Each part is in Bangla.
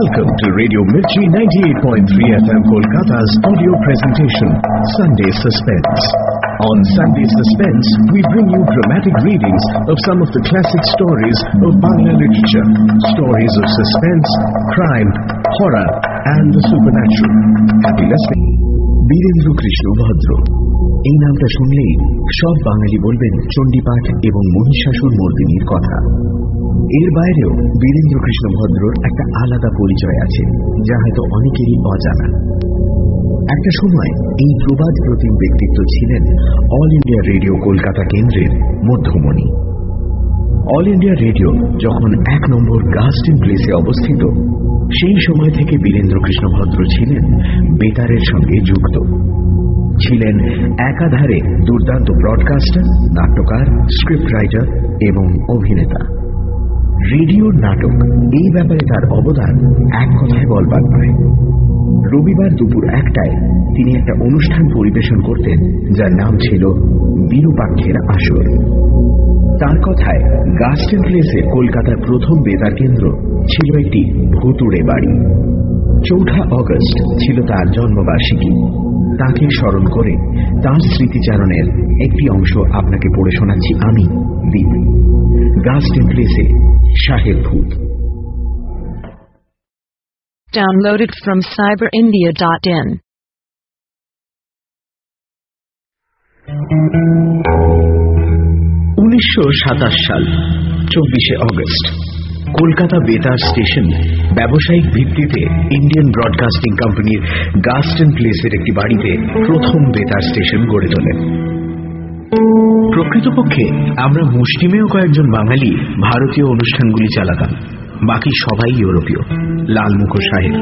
Welcome to Radio Mirchi 98.3 FM Kolkata's audio presentation, Sunday Suspense. On Sunday Suspense, we bring you dramatic readings of some of the classic stories of Bangla literature. Stories of suspense, crime, horror, and the supernatural. Happy listening. Virender Krishna ভদ্র এই নামটা শুনলেই সব বাঙালি বলবেন চণ্ডীপাঠ এবং মহিষাসুর মর্দিনীর কথা। এর বাইরেও বীরেন্দ্র কৃষ্ণ ভদ্রর একটা আলাদা পরিচয় আছে, যা হয়তো অনেকেরই অজানা। একটা সময় এই প্রবাদ প্রতিম ব্যক্তিত্ব ছিলেন অল ইন্ডিয়া রেডিও কলকাতা কেন্দ্রের মধ্যমণি। অল ইন্ডিয়া রেডিও যখন 1 নম্বর গাস্টিন প্লেসে অবস্থিত, সেই সময় থেকে বীরেন্দ্র কৃষ্ণ ভদ্র ছিলেন বেতারের সঙ্গে যুক্ত। ছিলেন একাধারে দুর্দান্ত ব্রডকাস্টার, নাট্যকার, স্ক্রিপ্ট রাইটার এবং অভিনেতা। রেডিও নাটক এই ব্যাপারে তার অবদান এক কথায় বলবার নয়। রবিবার দুপুর 1টায় তিনি একটা অনুষ্ঠান পরিবেশন করতেন, যার নাম ছিল বিরূপাক্ষের আসর। তার কথায় গাস্টিন প্লেসে কলকাতার প্রথম বেতার কেন্দ্র ছিল একটি ভুতুড়ে বাড়ি। 4 অগস্ট ছিল তার জন্মবার্ষিকী। তাকে স্মরণ করে তার স্মৃতিচারণের একটি অংশ আপনাকে পড়ে শোনাচ্ছি আমি, দীপ। গাস্টিন প্লেসে সাহেব ভূত। Downloaded from cyberindia.in. 1927 সাল 24 অগস্ট কলকাতা বেতার স্টেশন ব্যবসায়িক ভিত্তিতে ইন্ডিয়ান ব্রডকাস্টিং কোম্পানির গাস্টিন প্লেসের একটি বাড়িতে প্রথম বেতার স্টেশন গড়ে তোলেন। প্রকৃতপক্ষে আমরা মুষ্টিমেয় কয়েকজন বাঙালি ভারতীয় অনুষ্ঠানগুলি চালাতাম, বাকি সবাই ইউরোপীয়। লালমুখো সাহেব।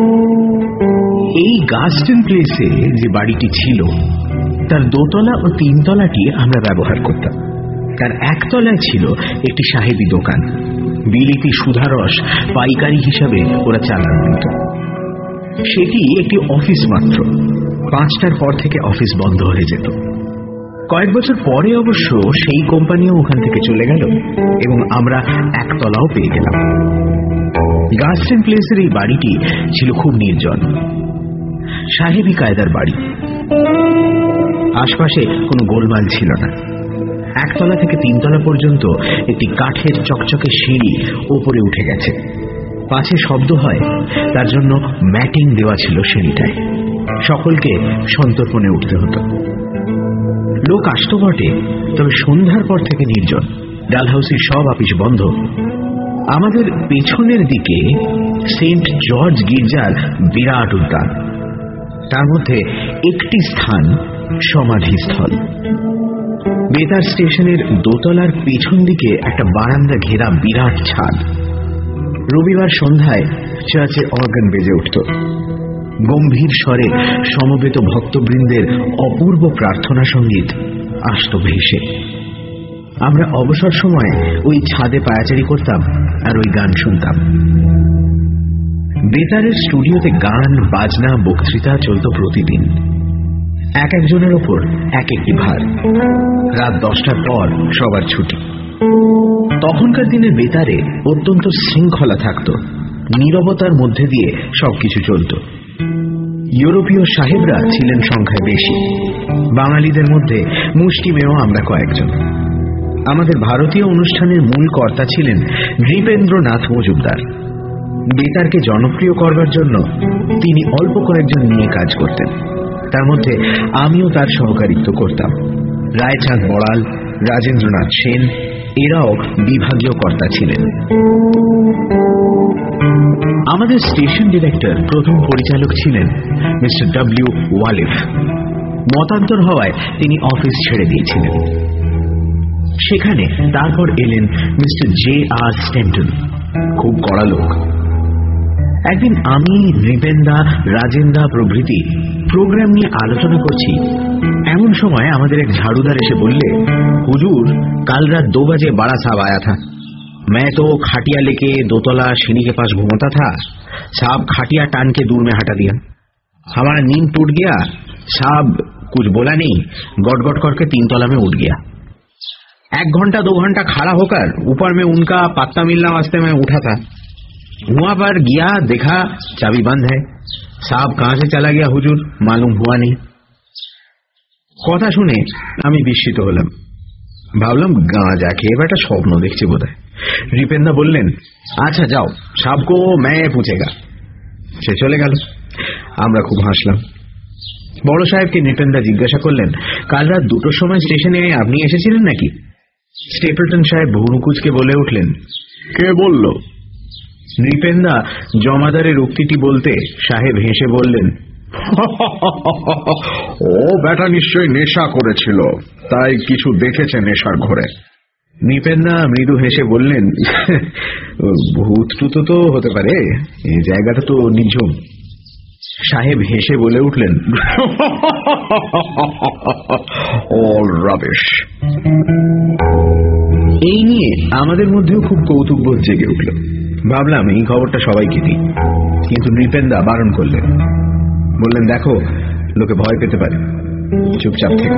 এই গাস্টিন প্লেসে যে বাড়িটি ছিল, তার 2 তলা ও 3 তলাটি আমরা ব্যবহার করতাম। তার 1 তলায় ছিল একটি সাহেবী দোকান। বিলিতি সুধারস পাইকারি হিসাবে ওরা চালান দিত। সেটি একটি অফিস মাত্র। 5টার পর থেকে অফিস বন্ধ হয়ে যেত। কয়েক বছর পরে অবশ্য সেই কোম্পানিও ওখান থেকে চলে গেল এবং আমরা 1 তলাও পেয়ে গেলাম। গাস্টিন প্লেসের এই বাড়িটি ছিল খুব নির্জন, সাহেবী কায়দার বাড়ি। আশপাশে কোনো গোলমাল ছিল না। 1 তলা থেকে 3 তলা পর্যন্ত একটি কাঠের চকচকে সিঁড়ি ওপরে উঠে গেছে। পাছে শব্দ হয় তার জন্য ম্যাটিং দেওয়া ছিল সিঁড়িটায়। সকলকে সন্তর্পণে উঠতে হতো। লোক আসতো বটে, তবে সন্ধ্যার পর থেকে নির্জন। ডালহাউসের সব অফিস বন্ধ। আমাদের পেছনের দিকে সেন্ট জর্জ গির্জার বিরাট উদ্যান, তার মধ্যে একটি স্থান সমাধিস্থল। বেতার স্টেশনের 2 তলার পেছন দিকে একটা বারান্দা ঘেরা বিরাট ছাদ। রবিবার সন্ধ্যায় চার্চে অর্গান বেজে উঠত। গম্ভীর স্বরে সমবেত ভক্তবৃন্দের অপূর্ব প্রার্থনা সঙ্গীত আসত ভেসে। আমরা অবসর সময়ে ওই ছাদে পায়াচারি করতাম আর ওই গান শুনতাম। বেতারের স্টুডিওতে গান, বাজনা, বক্তৃতা চলত প্রতিদিন। এক একজনের ওপর এক একটি ভার। রাত 10টার পর সবার ছুটি। তখনকার দিনে বেতারে অত্যন্ত শৃঙ্খলা থাকত। নীরবতার মধ্যে দিয়ে সবকিছু চলত। ইউরোপীয় সাহেবরা ছিলেন সংখ্যায় বেশি। বাঙালিদের মধ্যে মুষ্টিমেয় আমরা কয়েকজন। আমাদের ভারতীয় অনুষ্ঠানের মূল কর্তা ছিলেন নৃপেন্দ্রনাথ মজুমদার। বেতারকে জনপ্রিয় করবার জন্য তিনি অল্প কয়েকজন নিয়ে কাজ করতেন। তার মধ্যে আমিও তার সহকারিত্ব করতাম। রায়চাঁদ বড়াল, রাজেন্দ্রনাথ সেন এরাও বিভাগীয় কর্তা ছিলেন। আমাদের স্টেশন ডিরেক্টর, প্রথম পরিচালক ছিলেন মিস্টার ডব্লিউ ওয়ালিফ। মতান্তর হওয়ায় তিনি অফিস ছেড়ে দিয়েছিলেন। সেখানে তারপর এলেন মিস্টার J.R. স্ট্যান্টন, খুব কড়া লোক। একদিন আমি, নৃপেন্দা, রাজেন্দা প্রভৃতি প্রোগ্রাম নিয়ে আলোচনা করছি। এমন সময় আমাদের এক ঝাড়ুদার এসে বললে, হুজুর, কাল रात 2 बजे बड़ा साहब आया था। मैं तो खाटिया लेके 2 तला सीढ़ी के पास घूमता था। साहब खाटिया टान के दूर में हटा दिया। हमारा नींद टूट गया। साहब कुछ बोला नहीं, गट गट करके 3 तला में उठ गया। 1 घंटा 2 घंटा खड़ा होकर ऊपर में उनका पत्ता मिलना वास्ते मैं उठा था। वहां पर गया, देखा चाबी बंद है। साहब कहां से चला गया हुजूर मालूम हुआ नहीं। কথা শুনে আমি বিস্মিত হলাম। ভাবলাম গাঁজা খেয়ে বেটা স্বপ্ন দেখছে বোধহয়। রিপেন্দা বললেন, আচ্ছা যাও, সাবকো ম্যায় পুছেগা। সে চলে গেল। আমরা খুব হাসলাম। বড় সাহেবকে রিপেন্দা জিজ্ঞাসা করলেন, কাল রাত 2টোর সময় স্টেশনে আপনি এসেছিলেন নাকি? স্টেপলটন সাহেব ভুরুকুচকে বলে উঠলেন, কে বলল? নৃপেন্দা জমাদারের উক্তিটি বলতে সাহেব হেসে বললেন, ও বেটা নিশ্চয়ই নেশা করেছিল, তাই কিছু দেখেছে নেশার ঘরে। নৃপেন্দা মৃদু হেসে বললেন, ভূত টুত তো হতে পারে, এই জায়গাটা তো নিঝুম। সাহেব হেসে বলে উঠলেন, অল রাবিশ। এই নিয়ে আমাদের মধ্যেও খুব কৌতুকবোধ জেগে উঠল। ভাবলাম এই খবরটা সবাইকে দিই, কিন্তু নৃপেন্দা বারণ করলেন। বললেন, দেখো লোকে ভয় পেতে পারে, চুপচাপ থেকো।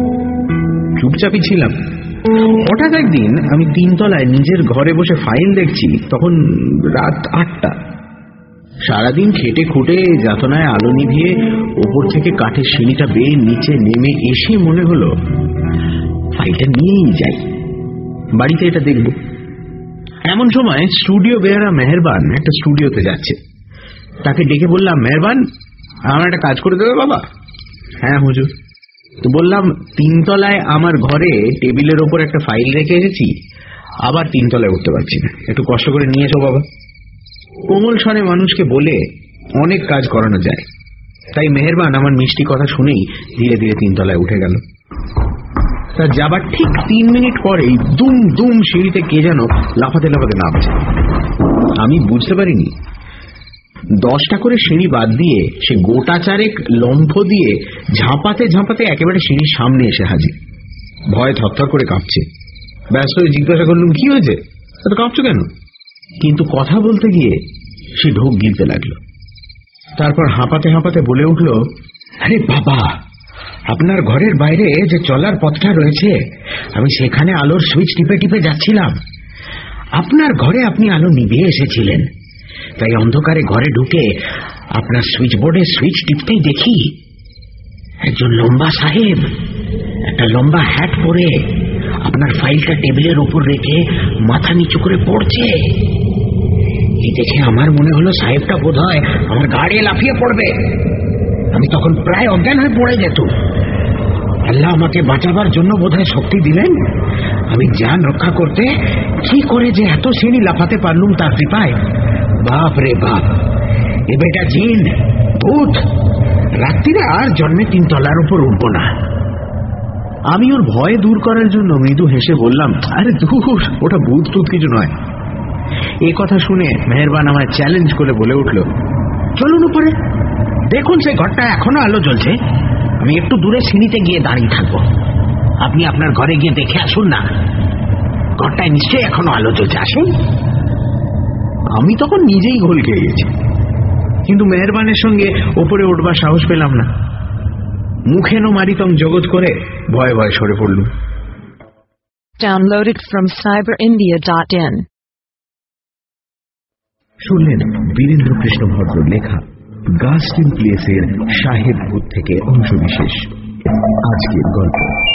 চুপচাপই ছিলাম। হঠাৎ একদিন আমি 3 তলায় নিজের ঘরে বসে ফাইল দেখছি। তখন রাত 8টা। সারাদিন খেটে খুঁটে যাতনায় আলো নিভিয়ে ওপর থেকে কাঠের সিঁড়িটা বেয়ে নিচে নেমে এসে মনে হলো ফাইলটা নিয়েই যাই, বাড়িতে এটা দেখব। এমন সময় স্টুডিও বেয়ারা মেহেরবান একটা স্টুডিওতে যাচ্ছে। তাকে ডেকে বললাম, মেহেরবান, আমার একটা কাজ করে দেবে বাবা? হ্যাঁ হুজুর। তো বললাম, 3 তলায় আমার ঘরে টেবিলের ওপর একটা ফাইল রেখে এসেছি, আবার 3 তলায় উঠতে পারছি না, একটু কষ্ট করে নিয়ে এসো বাবা। কোমল স্বরে মানুষকে বলে অনেক কাজ করানো যায়। তাই মেহেরবান আমার মিষ্টি কথা শুনেই ধীরে ধীরে 3 তলায় উঠে গেল। তার যাবার ঠিক 3 মিনিট পরেই দুম দুম সিঁড়িতে কে যেন লাফাতে লাফাতে নামছে। আমি বুঝতে পারিনি। 10টা করে সিঁড়ি বাদ দিয়ে সে গোটা 4 লম্ফ দিয়ে ঝাঁপাতে ঝাঁপাতে একেবারে সিঁড়ির সামনে এসে হাজির। ভয়ে থরথর করে কাঁপছে। ব্যস্ত হয়ে জিজ্ঞাসা করলুম, কি হয়েছে, এত কাঁপছো কেন? কিন্তু কথা বলতে গিয়ে সে ঢোক গিলতে লাগলো। তারপর হাঁপাতে হাঁপাতে বলে উঠল, আরে বাবা, আপনার ঘরের বাইরে যে চলার পথটা রয়েছে, আমি সেখানে আলোর সুইচ টিপে টিপে যাচ্ছিলাম। আপনার ঘরে আপনি আলো নিভিয়ে এসেছিলেন, তাই অন্ধকারে ঘরে ঢুকে আপনার সুইচ বোর্ডে সুইচ টিপতেই দেখি একজন লম্বা সাহেব একটা লম্বা হ্যাট পরে আপনার ফাইলটা টেবিলের উপর রেখে মাথা নিচু করে পড়ছে। এই দেখে আমার মনে হলো সাহেবটা বোধহয় আমার গাড়ি লাফিয়ে পড়বে। আমি তখন প্রায় অজ্ঞান হয়ে পড়ে যেত। আল্লাহ আমাকে বাঁচাবার জন্য বোধহয় শক্তি দিলেন। আমি জান রক্ষা করতে কি করে যে এত সিঁড়ি লাফাতে পারলুম তার কৃপায়। বাপ রে বাপ, এ বেটা জিন, ভূত, রাত্রিরে আর জন্মে 3 তলার উপর উঠব না। আমি ওর ভয় দূর করার জন্য মৃদু হেসে বললাম, আরে দূর, ওটা ভূত টুত কিছু নয়। এ কথা শুনে মেহেরবান আমায় চ্যালেঞ্জ করে বলে উঠল, চলুন উপরে, দেখুন সে ঘরটা এখনো আলো জ্বলছে। আমি একটু দূরে সিঁড়িতে গিয়ে দাঁড়িয়ে থাকবো, আপনি আপনার ঘরে গিয়ে দেখে আসুন না, ঘরটায় নিশ্চয়ই এখনো আলো জ্বলছে, আসুন। আমি তখন নিজেই ঘোল খেয়ে গেছি, কিন্তু মেহেরবানের সঙ্গে ওপরে উঠবার সাহস পেলাম না। মুখে নো মারিতম জগৎ করে ভয়ে ভয়ে সরে পড়ল। Downloaded from cyberindia.in. শুনলেন বীরেন্দ্র কৃষ্ণ ভদ্র লেখা গাস্টিন প্লেসের সাহেব ভূত থেকে অংশবিশেষ। আজকের গল্প।